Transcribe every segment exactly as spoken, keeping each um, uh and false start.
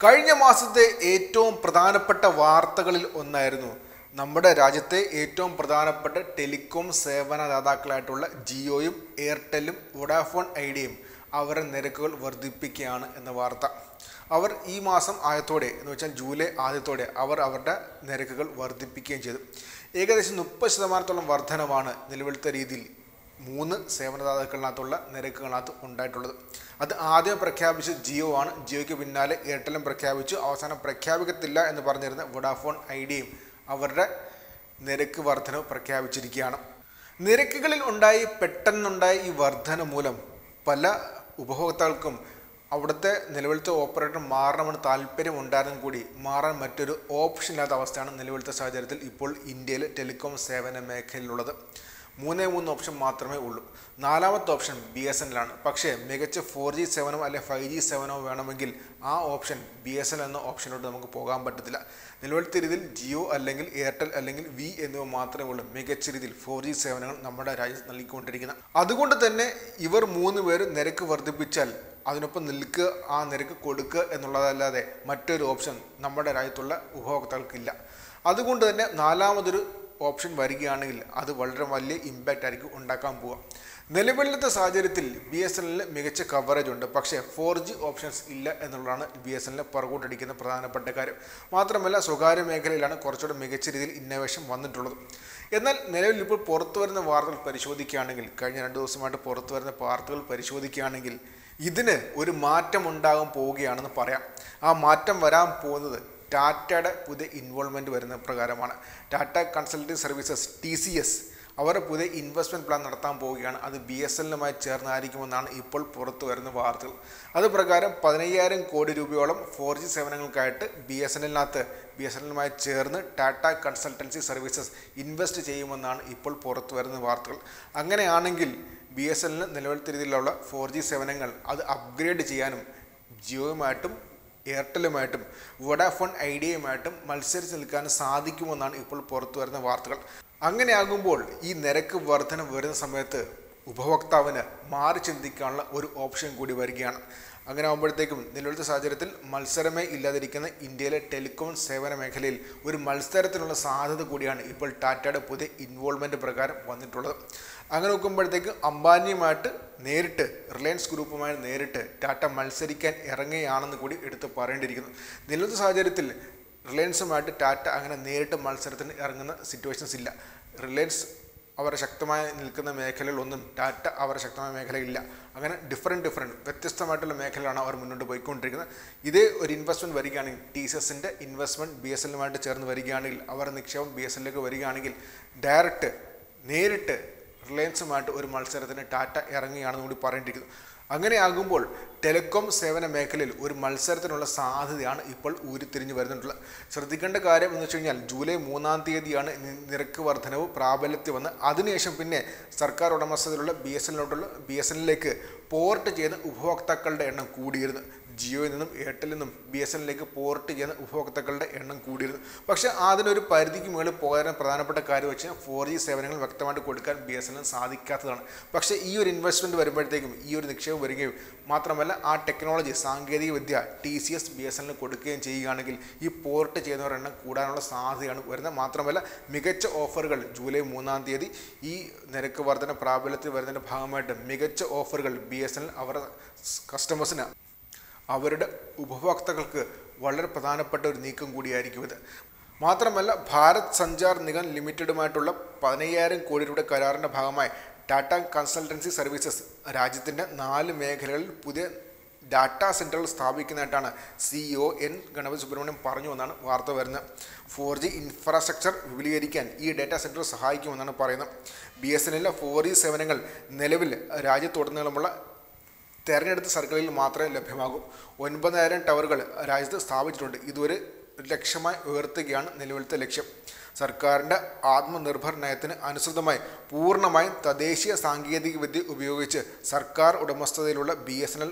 കഴിഞ്ഞ മാസത്തെ ഏറ്റവും പ്രധാനപ്പെട്ട വാർത്തകളിൽ ഒന്നായിരുന്നു നമ്മുടെ രാജ്യത്തെ ഏറ്റവും പ്രധാനപ്പെട്ട ടെലികോം സേവനദാതാക്കളായിട്ടുള്ള ജിയോയും എയർടെല്ലും വോഡാഫോൺ ഐഡിയയും അവരുടെ നിരക്കുകൾ വർദ്ധിപ്പിക്കുകയാണ് എന്ന വാർത്ത. അവർ ഈ മാസം ആദ്യത്തോടെ എന്ന് വെച്ചാൽ ജൂലൈ ആദ്യത്തോടെ അവർ അവരുടെ നിരക്കുകൾ വർദ്ധിപ്പിക്കുകയും ചെയ്തു. ഏകദേശം മുപ്പത് ശതമാനത്തോളം വർധനവാണ് നിലവിലത്തെ രീതിയിൽ മൂന്ന് സേവനദാതാക്കളിനകത്തുള്ള നിരക്കുകളിനകത്ത് ഉണ്ടായിട്ടുള്ളത്. അത് ആദ്യം പ്രഖ്യാപിച്ച് ജിയോ ആണ്. ജിയോയ്ക്ക് പിന്നാലെ എയർടെല്ലും പ്രഖ്യാപിച്ചു. അവസാനം പ്രഖ്യാപിക്കത്തില്ല എന്ന് പറഞ്ഞിരുന്ന വോഡാഫോൺ ഐഡിയയും അവരുടെ നിരക്ക് വർധനവ് പ്രഖ്യാപിച്ചിരിക്കുകയാണ്. നിരക്കുകളിൽ ഉണ്ടായി പെട്ടെന്നുണ്ടായ ഈ വർധന മൂലം പല ഉപഭോക്താക്കൾക്കും അവിടുത്തെ നിലവിലത്തെ ഓപ്പറേറ്റർ മാറണമെന്ന് താല്പര്യം ഉണ്ടായിരുന്നെങ്കിൽ കൂടി മാറാൻ മറ്റൊരു ഓപ്ഷൻ ഇല്ലാത്ത അവസ്ഥയാണ് നിലവിലത്തെ സാഹചര്യത്തിൽ ഇപ്പോൾ ഇന്ത്യയിലെ ടെലികോം സേവന മേഖലയിലുള്ളത്. മൂന്നേ മൂന്ന് ഓപ്ഷൻ മാത്രമേ ഉള്ളൂ. നാലാമത്തെ option B S N L ആണ്. പക്ഷേ മികച്ച ഫോർ ജി സേവനമോ അല്ലെങ്കിൽ ഫൈവ് ജി സേവനമോ വേണമെങ്കിൽ ആ option B S N L എന്ന ഓപ്ഷനിലോട്ട് നമുക്ക് പോകാൻ പറ്റത്തില്ല. നിലവിലത്തെ രീതിയിൽ ജിയോ അല്ലെങ്കിൽ എയർടെൽ അല്ലെങ്കിൽ വി എന്നിവ മാത്രമേ ഉള്ളൂ മികച്ച രീതിയിൽ ഫോർ ജി സേവനങ്ങൾ നമ്മുടെ രാജ്യത്ത് നൽകിക്കൊണ്ടിരിക്കുന്നത്. അതുകൊണ്ട് തന്നെ ഇവർ മൂന്ന് പേര് നിരക്ക് വർദ്ധിപ്പിച്ചാൽ അതിനൊപ്പം നിൽക്കുക, ആ നിരക്ക് കൊടുക്കുക എന്നുള്ളതല്ലാതെ മറ്റൊരു ഓപ്ഷൻ നമ്മുടെ രാജ്യത്തുള്ള ഉപഭോക്താക്കൾക്കില്ല. അതുകൊണ്ട് തന്നെ നാലാമതൊരു ഓപ്ഷൻ വരികയാണെങ്കിൽ അത് വളരെ വലിയ ഇമ്പാക്റ്റ് ആയിരിക്കും ഉണ്ടാക്കാൻ പോവുക. നിലവിലത്തെ സാഹചര്യത്തിൽ ബി എസ് എൻ എല്ലിന് മികച്ച കവറേജ് ഉണ്ട്. പക്ഷേ ഫോർ ജി ഓപ്ഷൻസ് ഇല്ല എന്നുള്ളതാണ് ബി എസ് എൻ എല്ലിനെ പുറകോട്ടടിക്കുന്ന പ്രധാനപ്പെട്ട കാര്യം. മാത്രമല്ല സ്വകാര്യ മേഖലയിലാണ് കുറച്ചുകൂടെ മികച്ച രീതിയിൽ ഇന്നോവേഷൻ വന്നിട്ടുള്ളത്. എന്നാൽ നിലവിൽ ഇപ്പോൾ പുറത്തു വരുന്ന വാർത്തകൾ പരിശോധിക്കുകയാണെങ്കിൽ കഴിഞ്ഞ രണ്ട് ദിവസമായിട്ട് പുറത്തു വരുന്ന വാർത്തകൾ പരിശോധിക്കുകയാണെങ്കിൽ ഇതിന് ഒരു മാറ്റം ഉണ്ടാകാൻ പോവുകയാണെന്ന് പറയാം. ആ മാറ്റം വരാൻ പോകുന്നത് ടാറ്റയുടെ പുതിയ ഇൻവോൾവ്മെൻറ്റ് വരുന്ന പ്രകാരമാണ്. Tata consulting services T C S അവരുടെ പുതിയ ഇൻവെസ്റ്റ്മെൻറ്റ് പ്ലാൻ നടത്താൻ പോവുകയാണ്. അത് ബി എസ് എൻ എല്ലുമായി ചേർന്നായിരിക്കുമെന്നാണ് ഇപ്പോൾ പുറത്തു വരുന്ന വാർത്തകൾ. അത് പ്രകാരം പതിനയ്യായിരം കോടി രൂപയോളം ഫോർ ജി സേവനങ്ങൾക്കായിട്ട് ബി എസ് എൻ എല്ലിനകത്ത് ബി എസ് എൻ എല്ലുമായി ചേർന്ന് ടാറ്റ കൺസൾട്ടൻസി സർവീസസ് ഇൻവെസ്റ്റ് ചെയ്യുമെന്നാണ് ഇപ്പോൾ പുറത്തു വരുന്ന വാർത്തകൾ. അങ്ങനെയാണെങ്കിൽ ബി എസ് എൻ എല്ലിന് നിലവിലത്തെ രീതിയിലുള്ള ഫോർ ജി സേവനങ്ങൾ അത് അപ്ഗ്രേഡ് ചെയ്യാനും ജിയോയുമായിട്ടും എയർടെല്ലുമായിട്ടും വോഡാഫോൺ ഐഡിയയുമായിട്ടും മത്സരിച്ച് നിൽക്കാനും സാധിക്കുമെന്നാണ് ഇപ്പോൾ പുറത്തു വരുന്ന വാർത്തകൾ. അങ്ങനെയാകുമ്പോൾ ഈ നിരക്ക് വർധന വരുന്ന സമയത്ത് ഉപഭോക്താവിന് മാറി ചിന്തിക്കാനുള്ള ഒരു ഓപ്ഷൻ കൂടി വരികയാണ്. അങ്ങനെ ആകുമ്പോഴത്തേക്കും നിലവിലത്തെ സാഹചര്യത്തിൽ മത്സരമേ ഇല്ലാതിരിക്കുന്ന ഇന്ത്യയിലെ ടെലികോം സേവന മേഖലയിൽ ഒരു മത്സരത്തിനുള്ള സാധ്യത കൂടിയാണ് ഇപ്പോൾ ടാറ്റയുടെ പുതിയ ഇൻവോൾവ്മെൻറ്റ് പ്രകാരം വന്നിട്ടുള്ളത്. അങ്ങനെ നോക്കുമ്പോഴത്തേക്ക് അംബാനിയുമായിട്ട് നേരിട്ട് റിലയൻസ് ഗ്രൂപ്പുമായി നേരിട്ട് ടാറ്റ മത്സരിക്കാൻ ഇറങ്ങുകയാണെന്ന് കൂടി എടുത്ത് പറയേണ്ടിയിരിക്കുന്നു. നിലവിലത്തെ സാഹചര്യത്തിൽ റിലയൻസുമായിട്ട് ടാറ്റ അങ്ങനെ നേരിട്ട് മത്സരത്തിന് ഇറങ്ങുന്ന സിറ്റുവേഷൻസ് ഇല്ല. റിലയൻസ് അവരെ ശക്തമായി നിൽക്കുന്ന മേഖലകളൊന്നും ടാറ്റ അവരുടെ ശക്തമായ മേഖലയില്ല. അങ്ങനെ ഡിഫറെൻറ്റ് ഡിഫറെൻറ്റ് വ്യത്യസ്തമായിട്ടുള്ള മേഖലയാണ് അവർ മുന്നോട്ട് പോയിക്കൊണ്ടിരിക്കുന്നത്. ഇതേ ഒരു ഇൻവെസ്റ്റ്മെൻറ്റ് വരികയാണെങ്കിൽ ടി സി എസിൻ്റെ ഇൻവെസ്റ്റ്മെൻറ്റ് ബി എസ് എല്ലുമായിട്ട് ചേർന്ന് വരികയാണെങ്കിൽ അവരുടെ നിക്ഷേപം ബി എസ് എല്ലിലേക്ക് വരികയാണെങ്കിൽ ഡയറക്റ്റ് നേരിട്ട് റിലയൻസുമായിട്ട് ഒരു മത്സരത്തിന് ടാറ്റ ഇറങ്ങുകയാണെന്ന് കൂടി പറയേണ്ടിയിരിക്കുന്നു. അങ്ങനെയാകുമ്പോൾ ടെലികോം സേവന മേഖലയിൽ ഒരു മത്സരത്തിനുള്ള സാധ്യതയാണ് ഇപ്പോൾ ഉരുത്തിരിഞ്ഞു വരുന്നിട്ടുള്ളത്. ശ്രദ്ധിക്കേണ്ട കാര്യം എന്ന് വെച്ച് കഴിഞ്ഞാൽ ജൂലൈ മൂന്നാം തീയതിയാണ് നിരക്ക് വർധനവ് പ്രാബല്യത്തിൽ വന്ന് അതിനുശേഷം പിന്നെ സർക്കാർ ഉടമസ്ഥതയിലുള്ള ബി എസ് എല്ലിനോട്ടുള്ള ബി എസ് എല്ലിലേക്ക് പോർട്ട് ചെയ്യുന്ന ഉപഭോക്താക്കളുടെ എണ്ണം കൂടിയിരുന്നു. ജിയോയിൽ നിന്നും എയർടെല്ലിൽ നിന്നും ബി എസ് എല്ലിലേക്ക് പോർട്ട് ചെയ്യുന്ന ഉപഭോക്താക്കളുടെ എണ്ണം കൂടിയിരുന്നു. പക്ഷേ അതിനൊരു പരിധിക്ക് മുകളിൽ പോകാൻ പ്രധാനപ്പെട്ട കാര്യം വെച്ചാൽ ഫോർ ജി സേവനങ്ങൾ വ്യക്തമായിട്ട് കൊടുക്കാൻ ബി എസ് എല്ലിന് സാധിക്കാത്തതാണ്. പക്ഷേ ഈ ഒരു ഇൻവെസ്റ്റ്മെൻറ്റ് വരുമ്പോഴത്തേക്കും ഈ ഒരു നിക്ഷേപം വരികയും മാത്രമല്ല ആ ടെക്നോളജി സാങ്കേതിക വിദ്യ T C S B S എല്ലിന് കൊടുക്കുകയും ചെയ്യുകയാണെങ്കിൽ ഈ പോർട്ട് ചെയ്യുന്നവരുടെ എണ്ണം കൂടാനുള്ള സാധ്യതയാണ് വരുന്നത്. മാത്രമല്ല മികച്ച ഓഫറുകൾ ജൂലൈ മൂന്നാം തീയതി ഈ നിരക്ക് വർധന പ്രാബല്യത്തിൽ വരുന്നതിൻ്റെ ഭാഗമായിട്ട് മികച്ച ഓഫറുകൾ ബി എസ് എൽ അവരുടെ കസ്റ്റമേഴ്സിന് അവരുടെ ഉപഭോക്താക്കൾക്ക് വളരെ പ്രധാനപ്പെട്ട ഒരു നീക്കം കൂടിയായിരിക്കും ഇത്. മാത്രമല്ല ഭാരത് സഞ്ചാർ നിഗം ലിമിറ്റഡുമായിട്ടുള്ള പതിനയ്യായിരം കോടി രൂപയുടെ കരാറിൻ്റെ ഭാഗമായി ടാറ്റ കൺസൾട്ടൻസി സർവീസസ് രാജ്യത്തിൻ്റെ നാല് മേഖലകളിൽ പുതിയ ഡാറ്റാ സെൻറ്ററുകൾ സ്ഥാപിക്കുന്നതായിട്ടാണ് സിഇഒ എൻ ഗണപതി സുബ്രഹ്മണ്യം പറഞ്ഞു എന്നാണ് വാർത്ത വരുന്നത്. ഫോർ ജി ഇൻഫ്രാസ്ട്രക്ചർ വിപുലീകരിക്കാൻ ഈ ഡാറ്റാ സെൻറ്റർ സഹായിക്കുമെന്നാണ് പറയുന്നത്. ബി എസ് എൻ എല്ലിലെ ഫോർ ജി സേവനങ്ങൾ നിലവിൽ രാജ്യത്തുടനീളമുള്ള തെരഞ്ഞെടുത്ത സർക്കിളിൽ മാത്രമേ ലഭ്യമാകൂ. ഒൻപതിനായിരം ടവറുകൾ രാജ്യത്ത് സ്ഥാപിച്ചിട്ടുണ്ട്. ഇതൊരു ലക്ഷ്യമായി ഉയർത്തുകയാണ് നിലവിലത്തെ ലക്ഷ്യം. സർക്കാരിൻ്റെ ആത്മനിർഭർ നയത്തിന് അനുസൃതമായി പൂർണ്ണമായും തദ്ദേശീയ സാങ്കേതിക വിദ്യ ഉപയോഗിച്ച് സർക്കാർ ഉടമസ്ഥതയിലുള്ള B S N L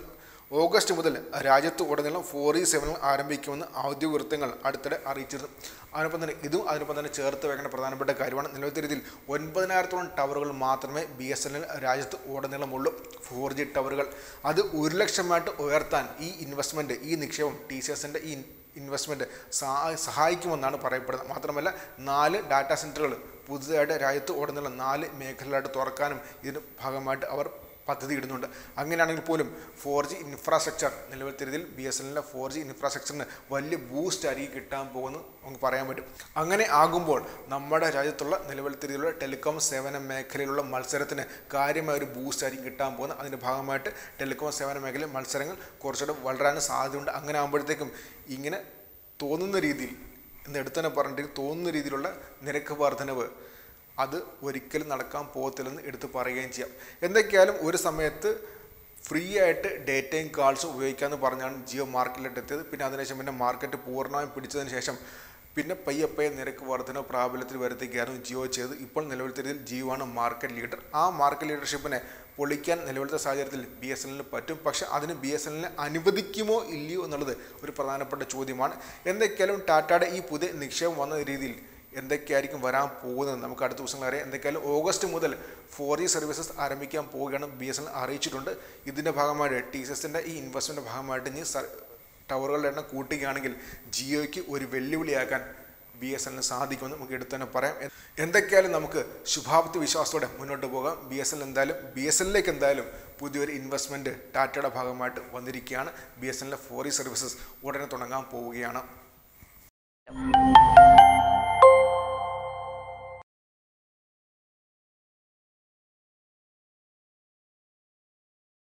August മുതൽ രാജ്യത്ത് ഉടനീളം ഫോർ ജി സേവനങ്ങൾ ആരംഭിക്കുമെന്ന് ഔദ്യോഗിക വൃത്തങ്ങൾ അടുത്തിടെ അറിയിച്ചിരുന്നു. അതിനൊപ്പം തന്നെ ഇതും അതിനൊപ്പം തന്നെ ചേർത്ത് വെക്കേണ്ട പ്രധാനപ്പെട്ട കാര്യമാണ്. നിലവിലത്തെ രീതിയിൽ ഒൻപതിനായിരത്തോളം ടവറുകൾ മാത്രമേ ബി എസ് എൻ എൽ രാജ്യത്ത് ഉടനീളമുള്ളൂ. ഫോർ ജി ടവറുകൾ അത് ഒരു ലക്ഷമായിട്ട് ഉയർത്താൻ ഈ ഇൻവെസ്റ്റ്മെൻറ്റ്, ഈ നിക്ഷേപം, ടി സി എസിൻ്റെ ഈ ഇൻവെസ്റ്റ്മെൻറ്റ് സഹായിക്കുമെന്നാണ് പറയപ്പെടുന്നത്. മാത്രമല്ല നാല് ഡാറ്റാ സെൻറ്ററുകൾ പുതുതായിട്ട് രാജ്യത്ത് ഉടനീളം നാല് മേഖലകളായിട്ട് തുറക്കാനും ഇതിന് ഭാഗമായിട്ട് അവർ പദ്ധതി ഇടുന്നുണ്ട്. അങ്ങനെയാണെങ്കിൽ പോലും ഫോർ ജി ഇൻഫ്രാസ്ട്രക്ചർ നിലവിലത്തെ രീതിയിൽ ബി എസ് എൻ എല്ലിൻ്റെ ഫോർ ജി ഇൻഫ്രാസ്ട്രക്ചറിന് വലിയ ബൂസ്റ്റ് ആയിരിക്കും കിട്ടാൻ പോകുമെന്ന് നമുക്ക് പറയാൻ പറ്റും. അങ്ങനെ ആകുമ്പോൾ നമ്മുടെ രാജ്യത്തുള്ള നിലവിലത്തെ രീതിയിലുള്ള ടെലികോം സേവന മേഖലയിലുള്ള മത്സരത്തിന് കാര്യമായ ഒരു ബൂസ്റ്റ് ആയിരിക്കും കിട്ടാൻ പോകുന്നത്. അതിൻ്റെ ഭാഗമായിട്ട് ടെലികോം സേവന മേഖലയിൽ മത്സരങ്ങൾ കുറച്ചുകൂടെ വളരാൻ സാധ്യതയുണ്ട്. അങ്ങനെ ആകുമ്പോഴത്തേക്കും ഇങ്ങനെ തോന്നുന്ന രീതിയിൽ എന്ന് എടുത്തു തന്നെ പറഞ്ഞിട്ട് തോന്നുന്ന രീതിയിലുള്ള നിരക്ക് വർധനവ് അത് ഒരിക്കലും നടക്കാൻ പോകത്തില്ലെന്ന് എടുത്ത് പറയുകയും ചെയ്യാം. എന്തൊക്കെയായാലും ഒരു സമയത്ത് ഫ്രീ ആയിട്ട് ഡേറ്റയും കാൾസും ഉപയോഗിക്കാമെന്ന് പറഞ്ഞാണ് ജിയോ മാർക്കറ്റിലോട്ട് എത്തിയത്. പിന്നെ അതിനുശേഷം പിന്നെ മാർക്കറ്റ് പൂർണ്ണമായും പിടിച്ചതിന് ശേഷം പിന്നെ പയ്യെ പയ്യെ നിരക്ക് വർധന പ്രാബല്യത്തിൽ വരുത്തുകയായിരുന്നു ജിയോ ചെയ്ത്. ഇപ്പോൾ നിലവിലത്തെ രീതിയിൽ ജിയോ ആണ് മാർക്കറ്റ് ലീഡർ. ആ മാർക്കറ്റ് ലീഡർഷിപ്പിനെ പൊളിക്കാൻ നിലവിലത്തെ സാഹചര്യത്തിൽ ബി എസ് എൻ എല്ലിന് പറ്റും. പക്ഷെ അതിന് ബി എസ് എൻ എല്ലിനെ അനുവദിക്കുമോ ഇല്ലയോ എന്നുള്ളത് ഒരു പ്രധാനപ്പെട്ട ചോദ്യമാണ്. എന്തൊക്കെയാലും ടാറ്റയുടെ ഈ പുതിയ നിക്ഷേപം വന്ന രീതിയിൽ എന്തൊക്കെയായിരിക്കും വരാൻ പോകുന്നത് നമുക്ക് അടുത്ത ദിവസങ്ങൾ അറിയാം. എന്തൊക്കെയാലും ഓഗസ്റ്റ് മുതൽ ഫോർ ജി സർവീസസ് ആരംഭിക്കാൻ പോവുകയാണ് ബി എസ് എൻ എൽ അറിയിച്ചിട്ടുണ്ട്. ഇതിൻ്റെ ഭാഗമായിട്ട് ടി സി എസിൻ്റെ ഈ ഇൻവെസ്റ്റ്മെൻറ്റ് ഭാഗമായിട്ട് ഇനി ടവറുകളുടെ എണ്ണം കൂട്ടുകയാണെങ്കിൽ ജിയോയ്ക്ക് ഒരു വെല്ലുവിളിയാക്കാൻ ബി എസ് എല്ലിന് സാധിക്കുമെന്ന് നമുക്ക് എടുത്തു തന്നെ പറയാം. എന്തൊക്കെയാലും നമുക്ക് ശുഭാപ്തി വിശ്വാസത്തോടെ മുന്നോട്ട് പോകാം. ബി എസ് എൽ എന്തായാലും ബി എസ് എല്ലിലേക്ക് എന്തായാലും പുതിയൊരു ഇൻവെസ്റ്റ്മെൻറ്റ് ടാറ്റയുടെ ഭാഗമായിട്ട് വന്നിരിക്കുകയാണ്. ബി എസ് എല്ലിൻ്റെ ഫോർ ജി സർവീസസ് ഉടനെ തുടങ്ങാൻ പോവുകയാണ്.